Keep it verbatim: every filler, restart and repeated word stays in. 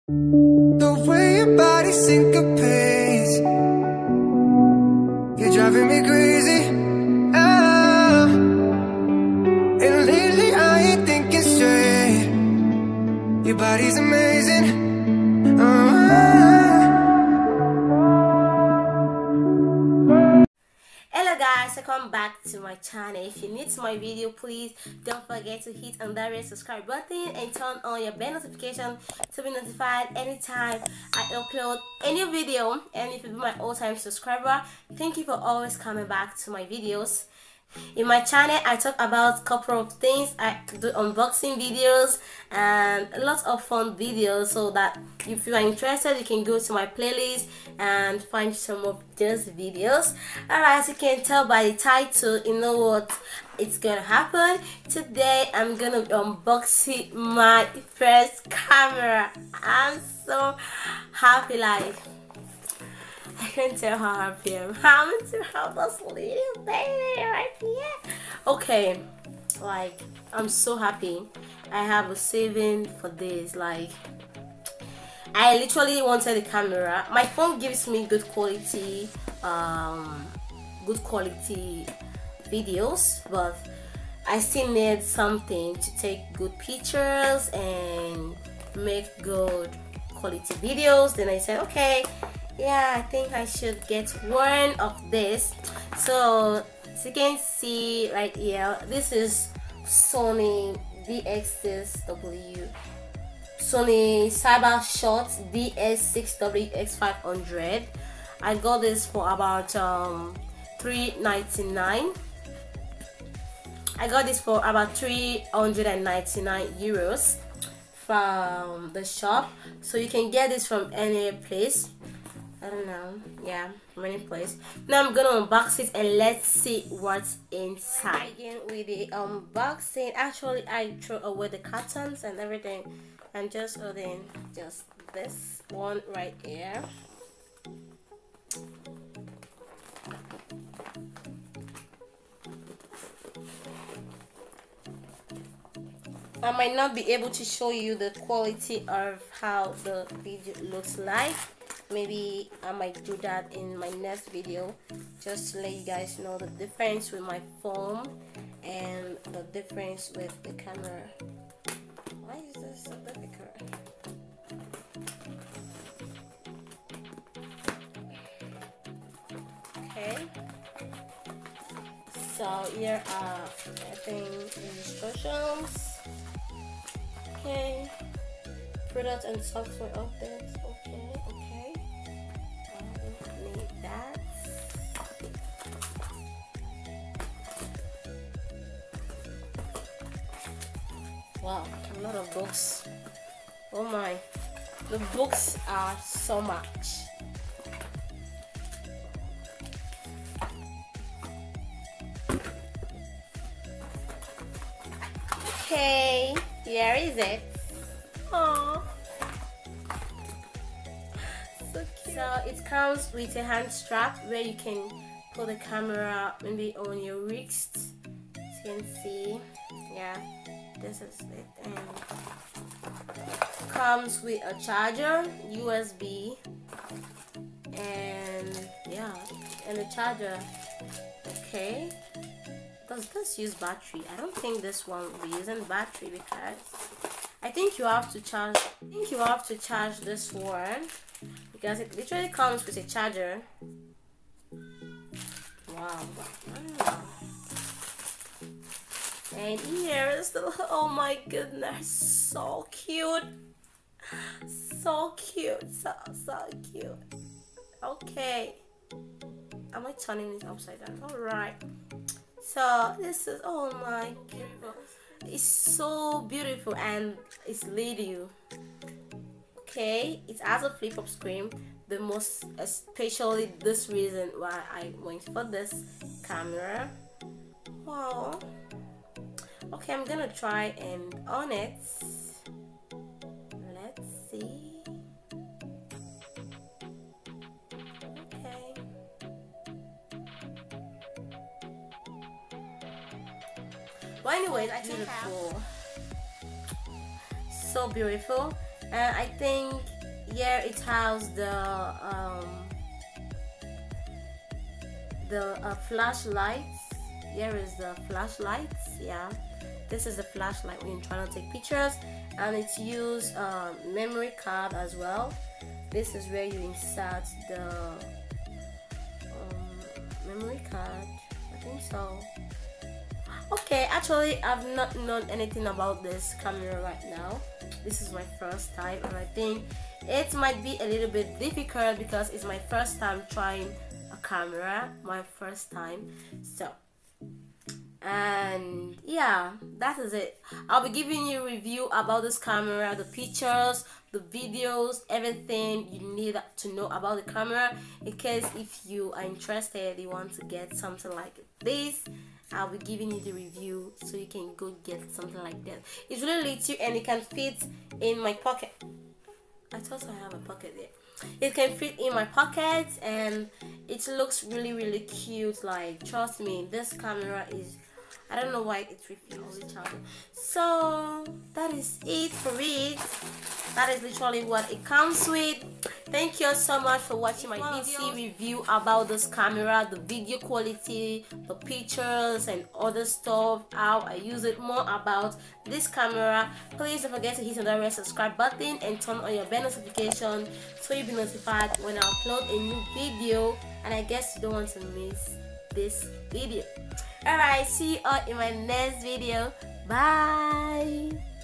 The way your body syncopates, you're driving me crazy. Ah, and lately I ain't thinking straight. Your body's amazing. Ah. Hello guys, welcome back to my channel. If you're new to my video, please don't forget to hit on that red subscribe button and turn on your bell notification to be notified anytime I upload a new video. And if you're my all-time subscriber, thank you for always coming back to my videos. In my channel, I talk about a couple of things. I do unboxing videos and lots of fun videos, so that if you are interested, you can go to my playlist and find some of those videos. Alright, as you can tell by the title, you know what it's gonna happen. Today, I'm gonna be unboxing my first camera. I'm so happy, like I can't tell how happy I am. I'm to have this little baby right here. Okay, like I'm so happy. I have a saving for this. Like I literally wanted a camera. My phone gives me good quality, um, good quality videos, but I still need something to take good pictures and make good quality videos. Then I said, okay. Yeah, I think I should get one of this. So as you can see right here, this is Sony D S C W Sony CyberShot D S six W X five hundred. I got this for about um three ninety-nine. I got this for about three hundred ninety-nine euros from the shop. So you can get this from any place. I don't know, yeah, many places. Now I'm gonna unbox it and let's see what's inside. Begin with the unboxing. Actually, I threw away the cartons and everything, and just holding just this one right here. I might not be able to show you the quality of how the video looks like. Maybe I might do that in my next video, just to let you guys know the difference with my phone and the difference with the camera. Why is this so difficult? Okay, so here are I think instructions. Okay, product and software updates. Okay, okay. Need that. Wow, a lot of books. Oh my, the books are so much. Okay, here is it. Aww. So it comes with a hand strap where you can put the camera maybe on your wrist. As you can see, yeah, this is it. And it comes with a charger, U S B, and yeah, and the charger. Okay, does this use battery? I don't think this one will be using battery, because I think you have to charge. I think you have to charge this one, because it literally comes with a charger. Wow. Wow. And here is the, oh my goodness, so cute. So cute, so, so cute. Okay. Am I turning it upside down? Alright. So this is, oh my beautiful. It's so beautiful and it's little. Okay, it has a flip-up screen. The most, especially this reason why I went for this camera. Wow. Okay, I'm gonna try and on it. Let's see. Okay. Well, anyways, I think beautiful. So beautiful. And I think here it has the um, the uh, flashlights. Here is the flashlights. Yeah, this is the flashlight when you're trying to take pictures, and it's used uh, memory card as well. This is where you insert the um, memory card. I think so. Okay, actually I've not known anything about this camera right now. This is my first time, and I think it might be a little bit difficult because it's my first time trying a camera, my first time. So, and yeah, that is it. I'll be giving you a review about this camera, the pictures, the videos, everything you need to know about the camera, in case if you are interested, you want to get something like this. I'll be giving you the review so you can go get something like that. It's really little and it can fit in my pocket. I thought I have a pocket there. It can fit in my pocket and it looks really really cute. Like, trust me, this camera is, I don't know why it's refusing charging. So that is it for it. That is literally what it comes with. Thank you so much for watching my video review about this camera, the video quality, the pictures and other stuff, how I use it, more about this camera. Please don't forget to hit on that red subscribe button and turn on your bell notification so you'll be notified when I upload a new video, and I guess you don't want to miss this video. Alright, see you all in my next video. Bye.